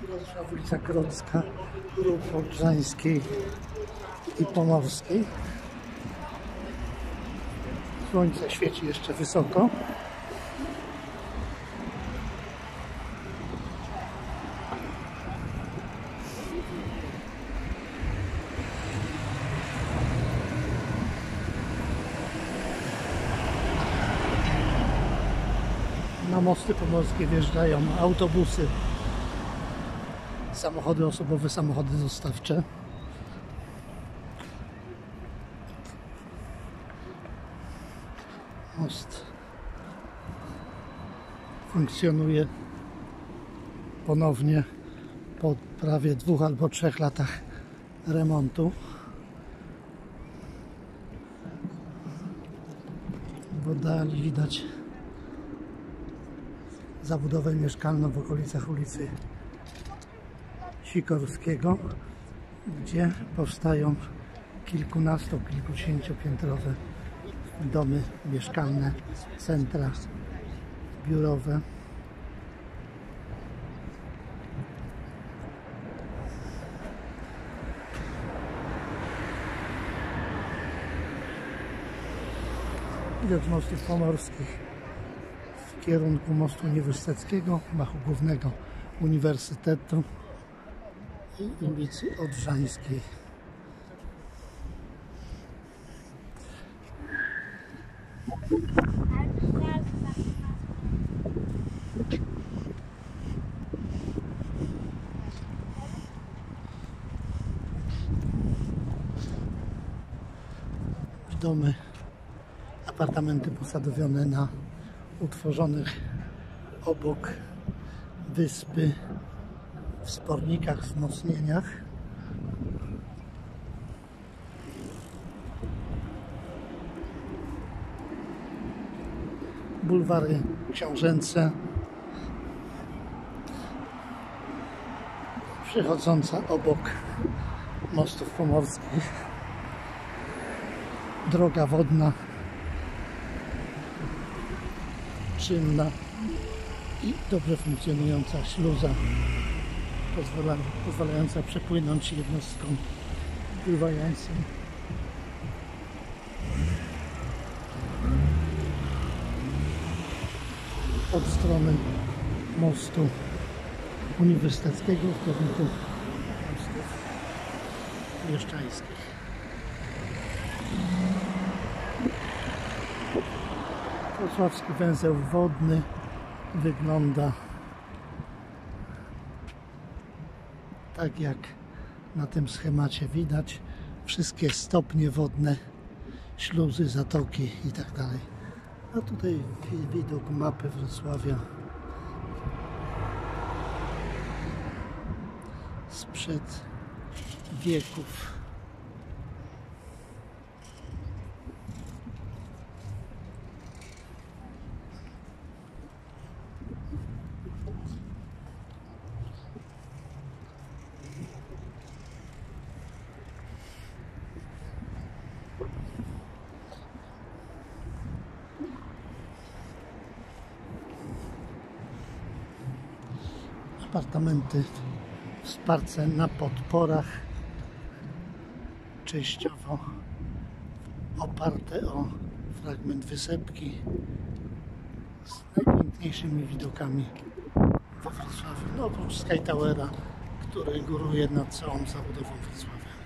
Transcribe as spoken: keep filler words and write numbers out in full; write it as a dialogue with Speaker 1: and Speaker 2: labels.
Speaker 1: Wrocław, ulica Grodzka, Ruch Odrzańskiej i Pomorskiej. Słońce świeci jeszcze wysoko. Na mosty pomorskie wjeżdżają autobusy, samochody osobowe, samochody dostawcze. Most funkcjonuje ponownie po prawie dwóch albo trzech latach remontu. W oddali widać zabudowę mieszkalną w okolicach ulicy Sikorskiego, gdzie powstają kilkunasto, kilkudziesięciopiętrowe domy mieszkalne, centra biurowe. Widać mostów pomorskich w kierunku mostu uniwersyteckiego, machu głównego Uniwersytetu i ulicy Odrzańskiej. Domy, apartamenty posadowione na utworzonych obok wyspy wspornikach, wzmocnieniach. Bulwary książęce, przechodząca obok mostów pomorskich droga wodna, czynna i dobrze funkcjonująca śluza pozwala, pozwalająca przepłynąć jednostkom pływającym. Od strony mostu uniwersyteckiego w kierunku mostów mieszczańskich. Wrocławski węzeł wodny wygląda tak, jak na tym schemacie widać. Wszystkie stopnie wodne, śluzy, zatoki i tak dalej. A tutaj widok mapy Wrocławia sprzed wieków. Apartamenty wsparce na podporach, częściowo oparte o fragment wysepki z najpiękniejszymi widokami we Wrocławiu. No oprócz Sky Towera, który góruje nad całą zabudową Wrocławia.